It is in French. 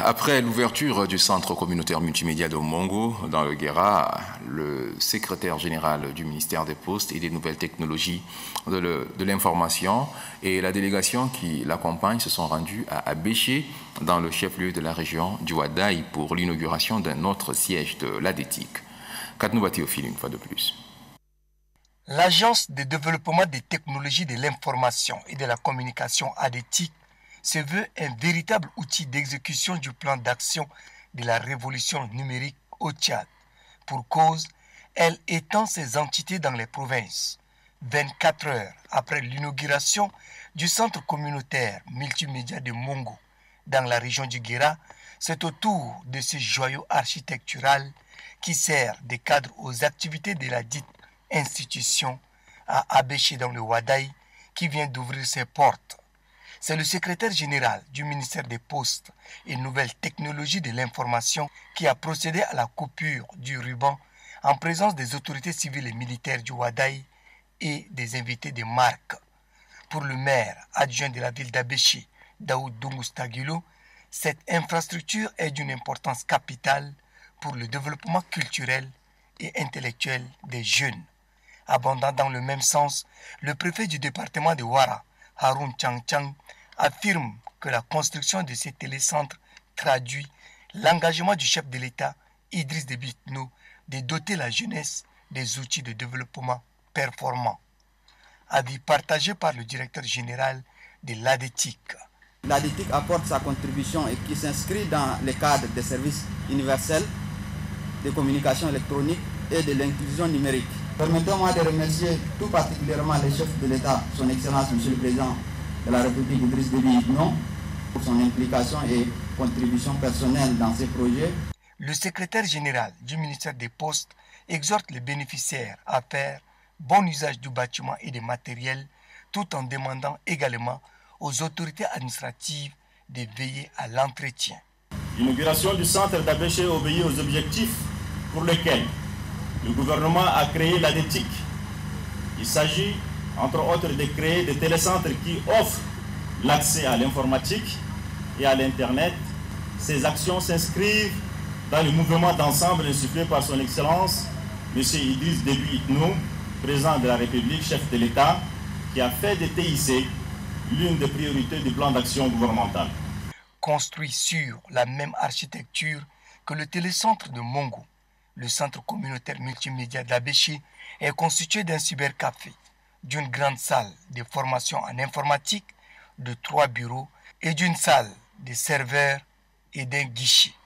Après l'ouverture du centre communautaire multimédia de Mongo dans le Guéra, le secrétaire général du ministère des Postes et des Nouvelles Technologies de l'Information et la délégation qui l'accompagne se sont rendus à Abéché, dans le chef-lieu de la région du Ouadaï, pour l'inauguration d'un autre siège de l'ADETIC. Katnouba Théophile, une fois de plus. L'Agence de développement des technologies de l'information et de la communication ADETIC se veut un véritable outil d'exécution du plan d'action de la révolution numérique au Tchad. Pour cause, elle étend ses entités dans les provinces. 24 heures après l'inauguration du centre communautaire multimédia de Mongo dans la région du Guéra, c'est au tour de ce joyau architectural qui sert de cadre aux activités de la dite institution à Abéché dans le Ouadaï qui vient d'ouvrir ses portes. C'est le secrétaire général du ministère des Postes et Nouvelles Technologies de l'Information qui a procédé à la coupure du ruban en présence des autorités civiles et militaires du Ouadaï et des invités de marque. Pour le maire adjoint de la ville d'Abéché, Daoud Dungoustagilo, cette infrastructure est d'une importance capitale pour le développement culturel et intellectuel des jeunes. Abondant dans le même sens, le préfet du département de Ouara, Haroun Chang, affirme que la construction de ces télécentres traduit l'engagement du chef de l'État, Idriss Déby Itno, de doter la jeunesse des outils de développement performants. Avis partagé par le directeur général de l'ADETIC. L'ADETIC apporte sa contribution et qui s'inscrit dans le cadre des services universels de communication électronique et de l'inclusion numérique. Permettez-moi de remercier tout particulièrement le chef de l'État, son Excellence Monsieur le Président de la République Idriss Déby Itno, pour son implication et contribution personnelle dans ces projets. Le secrétaire général du ministère des Postes exhorte les bénéficiaires à faire bon usage du bâtiment et des matériels, tout en demandant également aux autorités administratives de veiller à l'entretien. L'inauguration du centre d'Abéché obéit aux objectifs pour lesquels le gouvernement a créé l'ADETIC. Il s'agit, entre autres, de créer des télécentres qui offrent l'accès à l'informatique et à l'Internet. Ces actions s'inscrivent dans le mouvement d'ensemble insufflé par son Excellence, M. Idriss Déby Itno, président de la République, chef de l'État, qui a fait des TIC l'une des priorités du plan d'action gouvernemental. Construit sur la même architecture que le télécentre de Mongo, le centre communautaire multimédia d'Abéché est constitué d'un cybercafé, d'une grande salle de formation en informatique, de 3 bureaux et d'une salle de serveurs et d'un guichet.